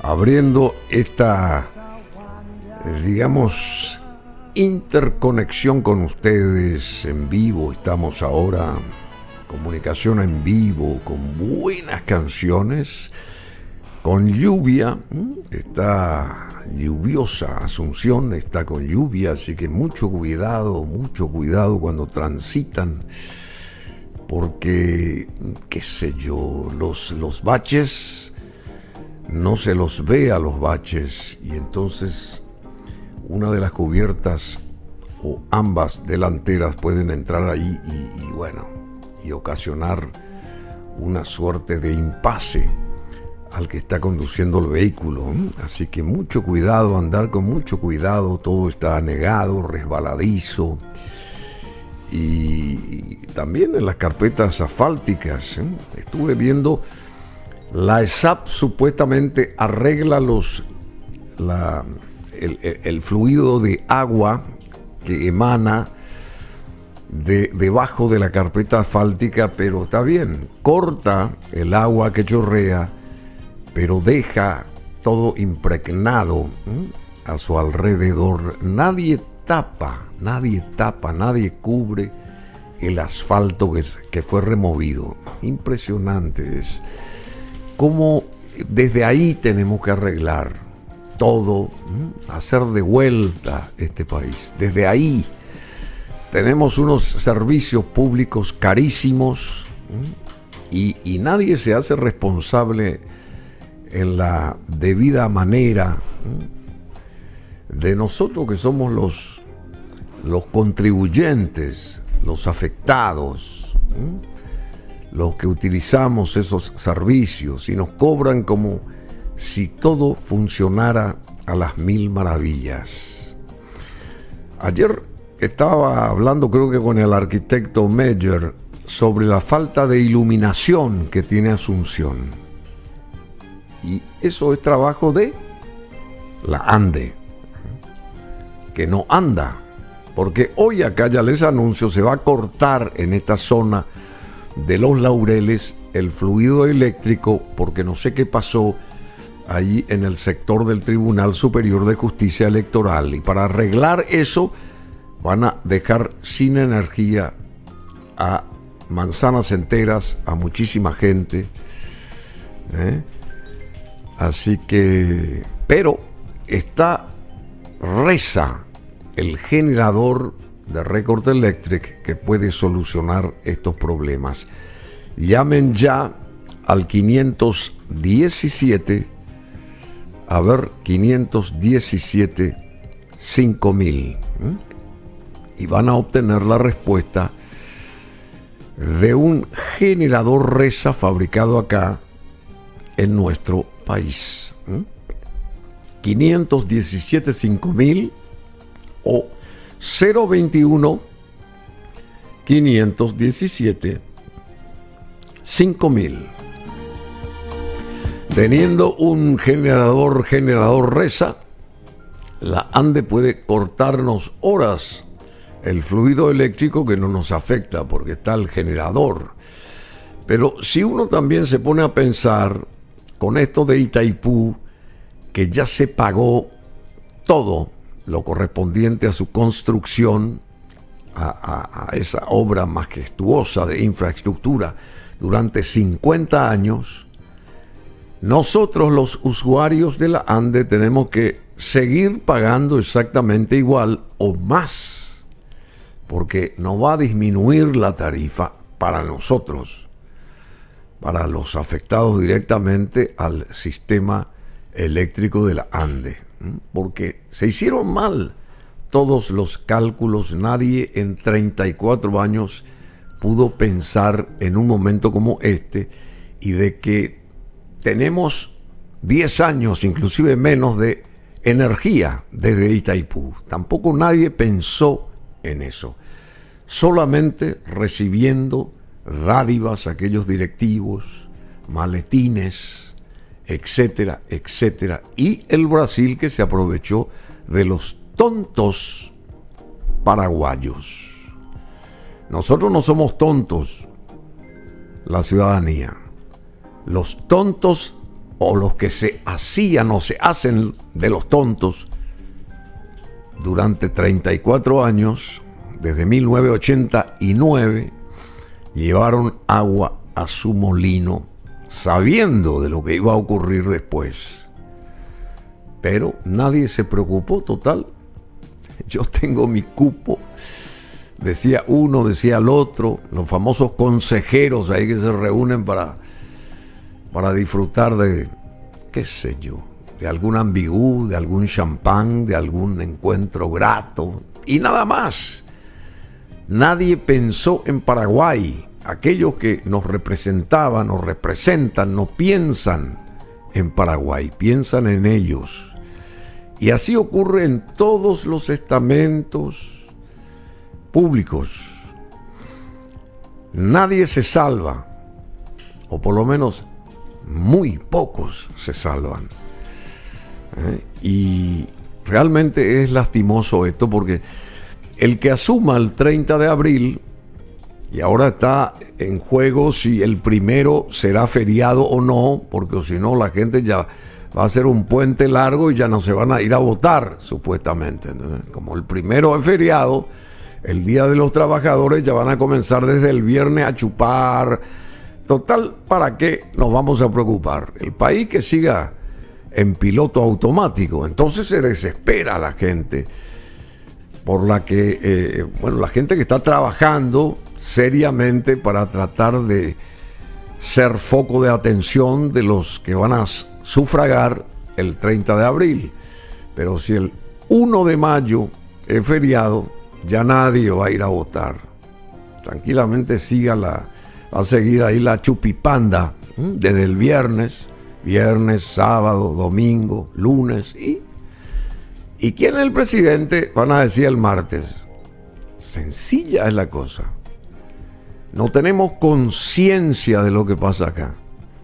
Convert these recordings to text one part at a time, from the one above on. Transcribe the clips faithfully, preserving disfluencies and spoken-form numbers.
abriendo esta, digamos, interconexión con ustedes en vivo. Estamos ahora, comunicación en vivo, con buenas canciones, con lluvia. Está lluviosa Asunción, está con lluvia, así que mucho cuidado, mucho cuidado cuando transitan, porque, qué sé yo, los, los baches, no se los ve a los baches, y entonces una de las cubiertas o ambas delanteras pueden entrar ahí y, y bueno, y ocasionar una suerte de impasse al que está conduciendo el vehículo. Así que mucho cuidado, andar con mucho cuidado, todo está anegado, resbaladizo. Y también en las carpetas asfálticas, ¿eh? Estuve viendo, la E S A P supuestamente arregla los, la, el, el, el fluido de agua que emana de, debajo de la carpeta asfáltica, pero está bien, corta el agua que chorrea, pero deja todo impregnado, ¿eh? a su alrededor. Nadie tapa, nadie tapa, nadie cubre el asfalto que, que fue removido. Impresionante es cómo desde ahí tenemos que arreglar todo, ¿eh? hacer de vuelta este país. Desde ahí tenemos unos servicios públicos carísimos, ¿eh? y, y nadie se hace responsable en la debida manera, ¿eh? de nosotros que somos los, los contribuyentes, los afectados, ¿eh? los que utilizamos esos servicios, y nos cobran como si todo funcionara a las mil maravillas. Ayer estaba hablando, creo que con el arquitecto Meyer, sobre la falta de iluminación que tiene Asunción. Y eso es trabajo de la ANDE, que no anda, porque hoy acá ya les anuncio, se va a cortar en esta zona de Los Laureles el fluido eléctrico, porque no sé qué pasó ahí en el sector del Tribunal Superior de Justicia Electoral, y para arreglar eso van a dejar sin energía a manzanas enteras, a muchísima gente, ¿eh? Así que, pero está Resa, el generador de Record Electric, que puede solucionar estos problemas. Llamen ya al quinientos diecisiete, a ver, quinientos diecisiete cinco mil, ¿eh? y van a obtener la respuesta de un generador Resa fabricado acá en nuestro país. ¿eh? quinientos diecisiete cinco mil o cero veintiuno quinientos diecisiete cinco mil. Teniendo un generador generador Resa, la ANDE puede cortarnos horas el fluido eléctrico, que no nos afecta porque está el generador. Pero si uno también se pone a pensar con esto de Itaipú, que ya se pagó todo lo correspondiente a su construcción, a, a, a esa obra majestuosa de infraestructura durante cincuenta años, nosotros los usuarios de la ANDE tenemos que seguir pagando exactamente igual o más, porque no va a disminuir la tarifa para nosotros, para los afectados directamente al sistema eléctrico de la ANDE, porque se hicieron mal todos los cálculos. Nadie en treinta y cuatro años pudo pensar en un momento como este, y de que tenemos diez años, inclusive menos, de energía desde Itaipú. Tampoco nadie pensó en eso, solamente recibiendo dádivas aquellos directivos, maletines, etcétera, etcétera, y el Brasil, que se aprovechó de los tontos paraguayos. Nosotros no somos tontos, la ciudadanía. Los tontos o los que se hacían o se hacen de los tontos durante treinta y cuatro años, desde mil novecientos ochenta y nueve, llevaron agua a su molino, sabiendo de lo que iba a ocurrir después. Pero nadie se preocupó, total. Yo tengo mi cupo, decía uno, decía el otro, los famosos consejeros ahí que se reúnen para, para disfrutar de, qué sé yo, de algún ambigú, de algún champán, de algún encuentro grato, y nada más. Nadie pensó en Paraguay. Aquellos que nos representaban, nos representan, no piensan en Paraguay, piensan en ellos. Y así ocurre en todos los estamentos públicos. Nadie se salva, o por lo menos muy pocos se salvan. ¿Eh? Y realmente es lastimoso esto, porque el que asuma el treinta de abril, y ahora está en juego si el primero será feriado o no, porque si no la gente ya va a ser un puente largo y ya no se van a ir a votar, supuestamente. Entonces, como el primero es feriado, el Día de los Trabajadores ya van a comenzar desde el viernes a chupar. Total, ¿para qué nos vamos a preocupar? El país que siga en piloto automático. Entonces se desespera la gente, por la que, eh, bueno, la gente que está trabajando seriamente para tratar de ser foco de atención de los que van a sufragar el treinta de abril. Pero si el primero de mayo es feriado, ya nadie va a ir a votar. Tranquilamente siga la, va a seguir ahí la chupipanda, ¿eh? Desde el viernes, viernes, sábado, domingo, lunes. ¿Y, ¿Y quién es el presidente? Van a decir el martes. Sencilla es la cosa. No tenemos conciencia de lo que pasa acá.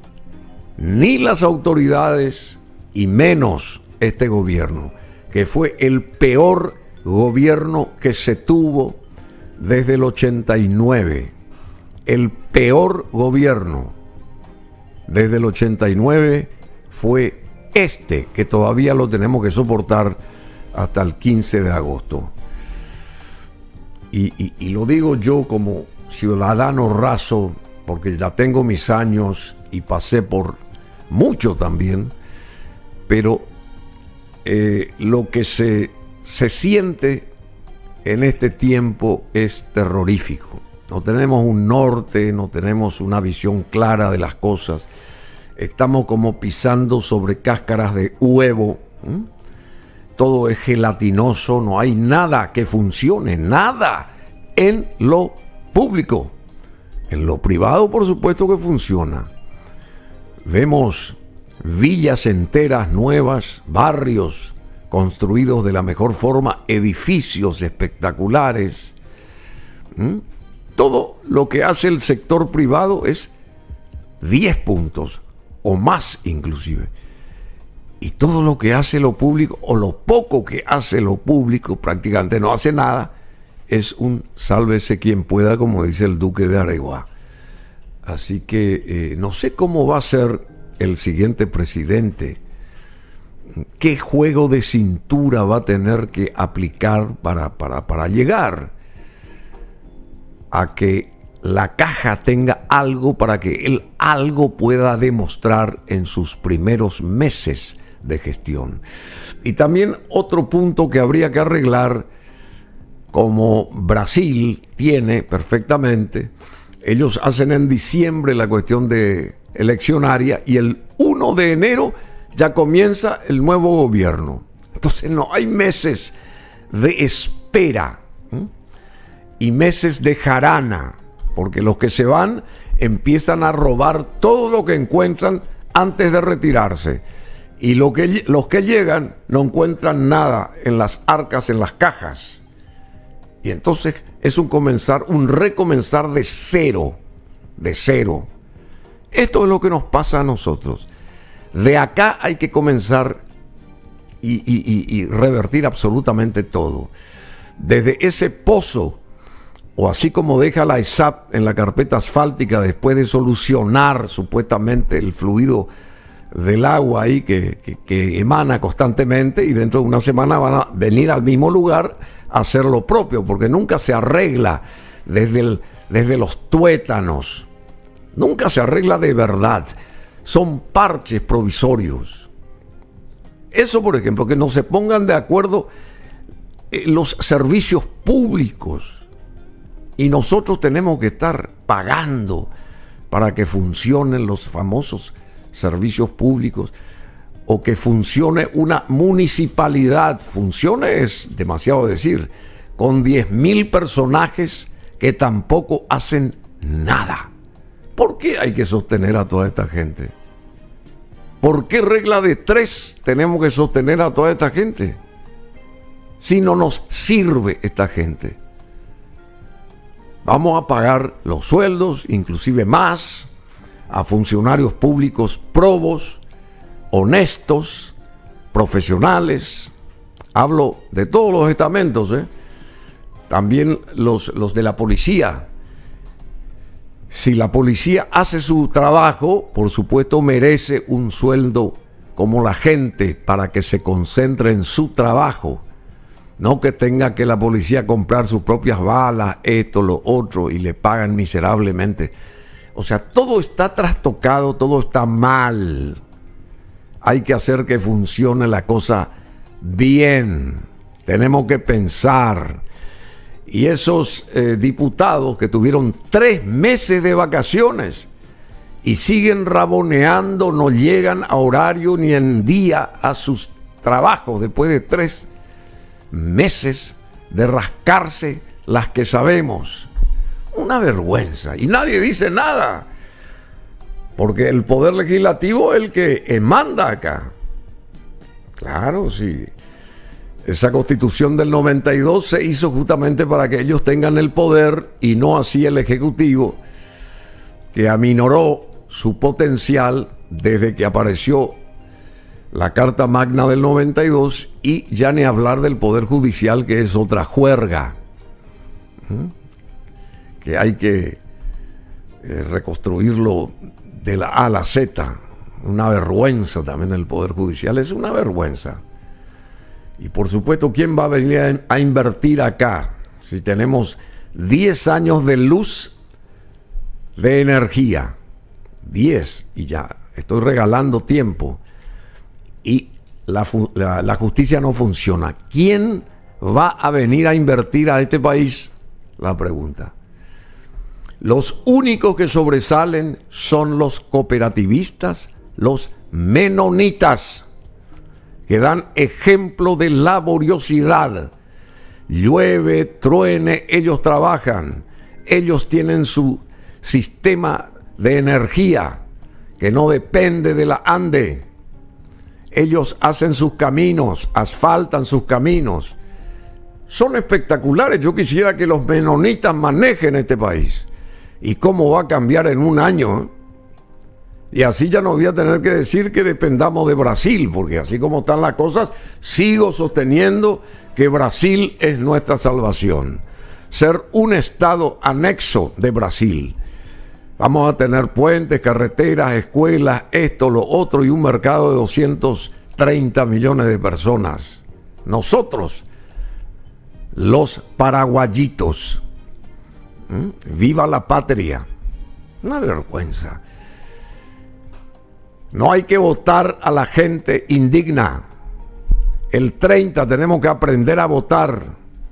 Ni las autoridades y menos este gobierno, que fue el peor gobierno que se tuvo desde el ochenta y nueve. El peor gobierno desde el ochenta y nueve fue este, que todavía lo tenemos que soportar hasta el quince de agosto. Y, y, y lo digo yo como ciudadano raso, porque ya tengo mis años y pasé por mucho también, pero eh, lo que se, se siente en este tiempo es terrorífico. No tenemos un norte, no tenemos una visión clara de las cosas. Estamos como pisando sobre cáscaras de huevo. ¿Mm? Todo es gelatinoso, no hay nada que funcione, nada en lo público. En lo privado, por supuesto que funciona. Vemos villas enteras nuevas, barrios construidos de la mejor forma, edificios espectaculares. ¿Mm? Todo lo que hace el sector privado es diez puntos o más inclusive. Y todo lo que hace lo público, o lo poco que hace lo público, prácticamente no hace nada, es un sálvese quien pueda, como dice el duque de Areguá. Así que eh, no sé cómo va a ser el siguiente presidente, qué juego de cintura va a tener que aplicar para, para, para llegar a que la caja tenga algo, para que él algo pueda demostrar en sus primeros meses de gestión. Y también otro punto que habría que arreglar, como Brasil tiene perfectamente, ellos hacen en diciembre la cuestión de eleccionaria y el primero de enero ya comienza el nuevo gobierno. Entonces no hay meses de espera, ¿eh? Y meses de jarana, porque los que se van empiezan a robar todo lo que encuentran antes de retirarse. Y lo que, los que llegan no encuentran nada en las arcas, en las cajas. Y entonces es un comenzar, un recomenzar de cero, de cero. Esto es lo que nos pasa a nosotros. De acá hay que comenzar y, y, y, y revertir absolutamente todo. Desde ese pozo, o así como deja la E S A P en la carpeta asfáltica después de solucionar supuestamente el fluido del agua ahí que, que, que emana constantemente, y dentro de una semana van a venir al mismo lugar a hacer lo propio, porque nunca se arregla desde, el, desde los tuétanos, nunca se arregla de verdad, son parches provisorios. Eso, por ejemplo, que no se pongan de acuerdo los servicios públicos, y nosotros tenemos que estar pagando para que funcionen los famosos servicios públicos, o que funcione una municipalidad. Funcione es demasiado decir, con diez mil personajes que tampoco hacen nada. ¿Por qué hay que sostener a toda esta gente? ¿Por qué regla de tres tenemos que sostener a toda esta gente? Si no nos sirve esta gente. Vamos a pagar los sueldos, inclusive más, a funcionarios públicos probos, honestos, profesionales. Hablo de todos los estamentos, ¿eh? También los, los de la policía. Si la policía hace su trabajo, por supuesto merece un sueldo como la gente, para que se concentre en su trabajo. No que tenga que la policía comprar sus propias balas, esto, lo otro, y le pagan miserablemente. O sea, todo está trastocado, todo está mal. Hay que hacer que funcione la cosa bien. Tenemos que pensar. Y esos eh, diputados que tuvieron tres meses de vacaciones y siguen raboneando, no llegan a horario ni en día a sus trabajos después de tres meses de rascarse las que sabemos. Una vergüenza. Y nadie dice nada, porque el poder legislativo es el que manda acá. Claro, sí. Esa Constitución del noventa y dos se hizo justamente para que ellos tengan el poder, y no así el Ejecutivo, que aminoró su potencial desde que apareció la Carta Magna del noventa y dos, y ya ni hablar del Poder Judicial, que es otra juerga, ¿Mm? que hay que eh, reconstruirlo de la A a la Z. Una vergüenza también el Poder Judicial, es una vergüenza. Y por supuesto, ¿quién va a venir a invertir acá si tenemos diez años de luz de energía? diez, y ya estoy regalando tiempo. Y la, la, la justicia no funciona. ¿Quién va a venir a invertir a este país? La pregunta. Los únicos que sobresalen son los cooperativistas, los menonitas, que dan ejemplo de laboriosidad. Llueve, truene, ellos trabajan. Ellos tienen su sistema de energía que no depende de la ANDE. Ellos hacen sus caminos, asfaltan sus caminos. Son espectaculares. Yo quisiera que los menonitas manejen este país. ¿Y cómo va a cambiar en un año? Y así ya no voy a tener que decir que dependamos de Brasil, porque así como están las cosas, sigo sosteniendo que Brasil es nuestra salvación. Ser un estado anexo de Brasil. Vamos a tener puentes, carreteras, escuelas, esto, lo otro, y un mercado de doscientos treinta millones de personas. Nosotros, los paraguayitos. ¿Mm? ¡Viva la patria! Una vergüenza. No hay que votar a la gente indigna. El treinta tenemos que aprender a votar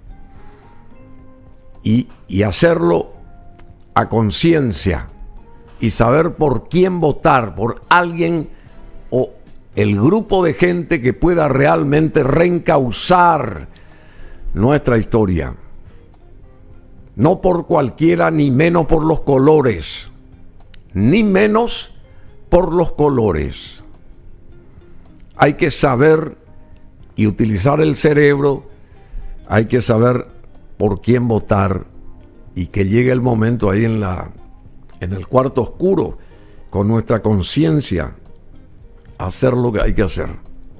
y, y hacerlo a conciencia, y saber por quién votar, por alguien o el grupo de gente que pueda realmente reencauzar nuestra historia. No por cualquiera, ni menos por los colores, ni menos por los colores. Hay que saber y utilizar el cerebro, hay que saber por quién votar, y que llegue el momento ahí en la en el cuarto oscuro, con nuestra conciencia, hacer lo que hay que hacer.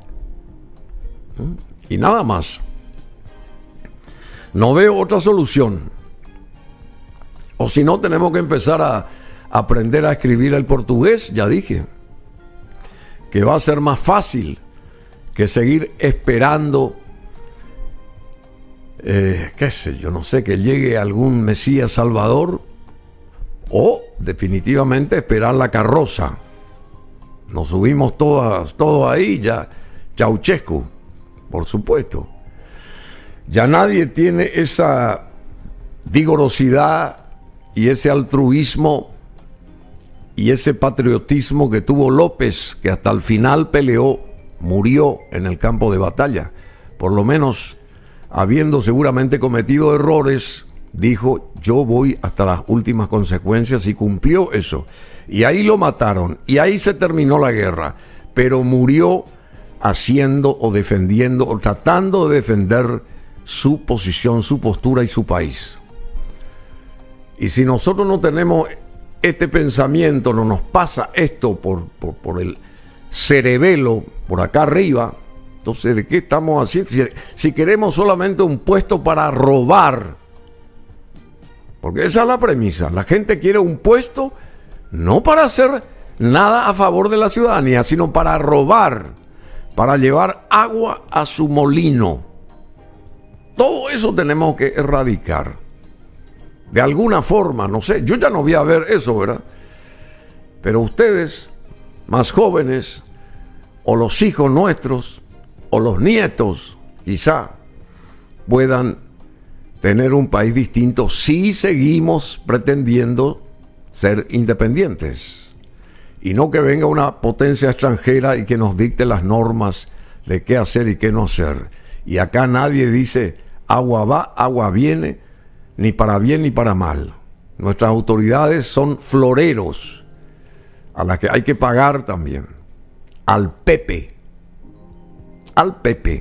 Y nada más. No veo otra solución. O si no, tenemos que empezar a aprender a escribir el portugués, ya dije. que va a ser más fácil que seguir esperando, eh, qué sé yo, no sé, que llegue algún Mesías Salvador, o definitivamente esperar la carroza. Nos subimos todas, todos ahí, ya Ceausescu, por supuesto. Ya nadie tiene esa vigorosidad y ese altruismo y ese patriotismo que tuvo López, que hasta el final peleó, murió en el campo de batalla. Por lo menos, habiendo seguramente cometido errores, dijo, yo voy hasta las últimas consecuencias, y cumplió eso. Y ahí lo mataron, y ahí se terminó la guerra, pero murió haciendo o defendiendo o tratando de defender su posición, su postura y su país. Y si nosotros no tenemos este pensamiento, no nos pasa esto por, por, por el cerebelo, por acá arriba, entonces ¿de qué estamos haciendo? Si, si queremos solamente un puesto para robar, porque esa es la premisa, la gente quiere un puesto no para hacer nada a favor de la ciudadanía, sino para robar, para llevar agua a su molino. Todo eso tenemos que erradicar. De alguna forma, no sé, yo ya no voy a ver eso, ¿verdad? Pero ustedes, más jóvenes, o los hijos nuestros, o los nietos, quizá, puedan tener un país distinto si seguimos pretendiendo ser independientes, y no que venga una potencia extranjera y que nos dicte las normas de qué hacer y qué no hacer. Y acá nadie dice agua va, agua viene, ni para bien ni para mal. Nuestras autoridades son floreros a las que hay que pagar también. Al Pepe. Al Pepe.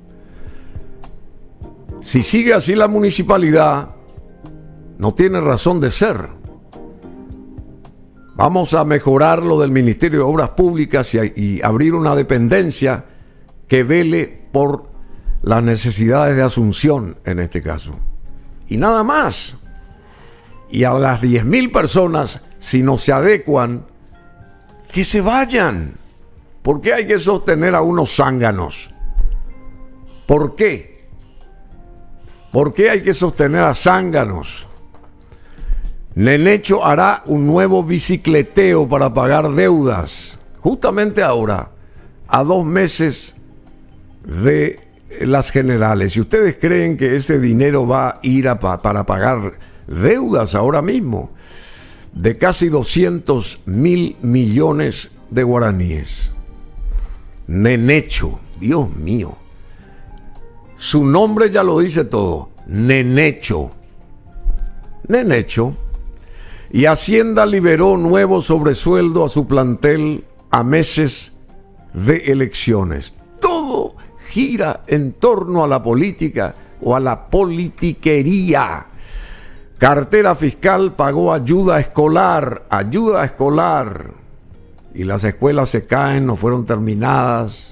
Si sigue así la municipalidad, no tiene razón de ser. Vamos a mejorar lo del Ministerio de Obras Públicas y, y abrir una dependencia que vele por las necesidades de Asunción en este caso. Y nada más. Y a las diez mil personas, si no se adecuan, que se vayan. ¿Por qué hay que sostener a unos zánganos? ¿Por qué? ¿Por qué hay que sostener a zánganos? Nenecho hará un nuevo bicicleteo para pagar deudas. Justamente ahora, a dos meses de las generales. Si ustedes creen que ese dinero va a ir a pa- para pagar deudas ahora mismo, de casi doscientos mil millones de guaraníes. Nenecho, Dios mío. Su nombre ya lo dice todo. Nenecho. Nenecho. Y Hacienda liberó nuevo sobresueldo a su plantel a meses de elecciones. Todo gira en torno a la política o a la politiquería. Cartera fiscal pagó ayuda escolar, ayuda escolar. Y las escuelas se caen, no fueron terminadas.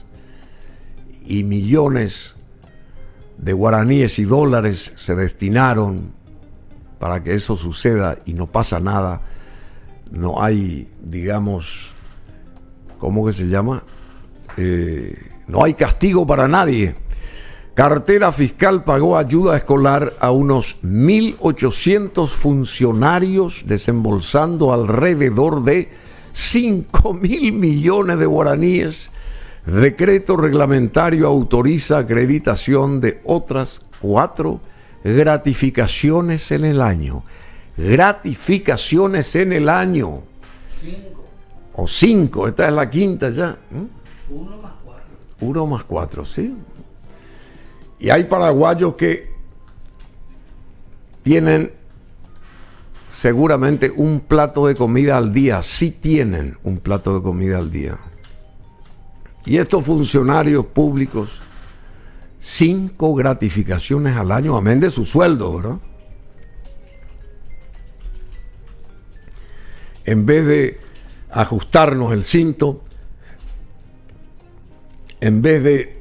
Y millones de guaraníes y dólares se destinaron para que eso suceda y no pasa nada. No hay, digamos, ¿cómo que se llama? Eh, no hay castigo para nadie. Cartera fiscal pagó ayuda escolar a unos mil ochocientos funcionarios, desembolsando alrededor de cinco mil millones de guaraníes. Decreto reglamentario autoriza acreditación de otras cuatro gratificaciones en el año. Gratificaciones en el año. Cinco. O cinco, esta es la quinta ya. ¿Mm? Uno más cuatro. Uno más cuatro, sí. Y hay paraguayos que tienen seguramente un plato de comida al día. Sí tienen un plato de comida al día. Y estos funcionarios públicos, cinco gratificaciones al año, amén de su sueldo, ¿verdad? En vez de ajustarnos el cinto, en vez de,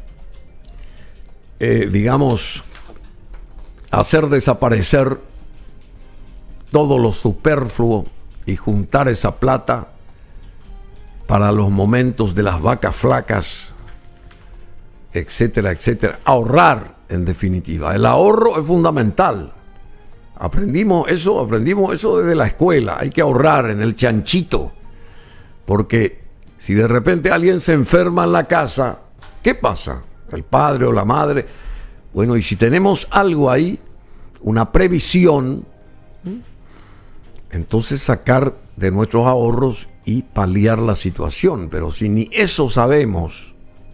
eh, digamos, hacer desaparecer todo lo superfluo y juntar esa plata para los momentos de las vacas flacas, etcétera, etcétera. Ahorrar, en definitiva. El ahorro es fundamental. Aprendimos eso, aprendimos eso desde la escuela. Hay que ahorrar en el chanchito. Porque si de repente alguien se enferma en la casa, ¿qué pasa? El padre o la madre. Bueno, y si tenemos algo ahí, una previsión, entonces sacar de nuestros ahorros y paliar la situación. Pero si ni eso sabemos,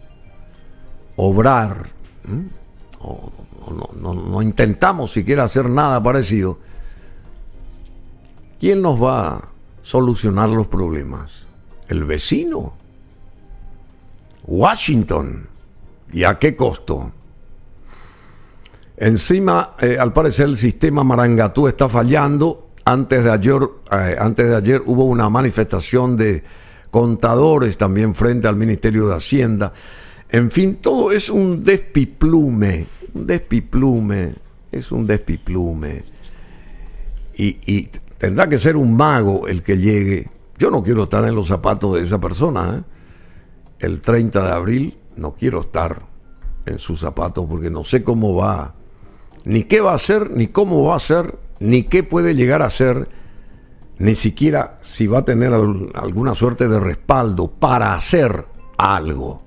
obrar, ¿eh? o, o no, no, no intentamos siquiera hacer nada parecido, ¿quién nos va a solucionar los problemas? ¿El vecino? ¿Washington? ¿Y a qué costo? Encima, eh, al parecer, el sistema Marangatú está fallando. Antes de ayer, eh, antes de ayer hubo una manifestación de contadores también frente al Ministerio de Hacienda. En fin, todo es un despiplume, un despiplume, es un despiplume. Y, y tendrá que ser un mago el que llegue. Yo no quiero estar en los zapatos de esa persona, ¿eh? El treinta de abril no quiero estar en sus zapatos porque no sé cómo va, ni qué va a hacer, ni cómo va a hacer, ni qué puede llegar a ser, ni siquiera si va a tener alguna suerte de respaldo para hacer algo.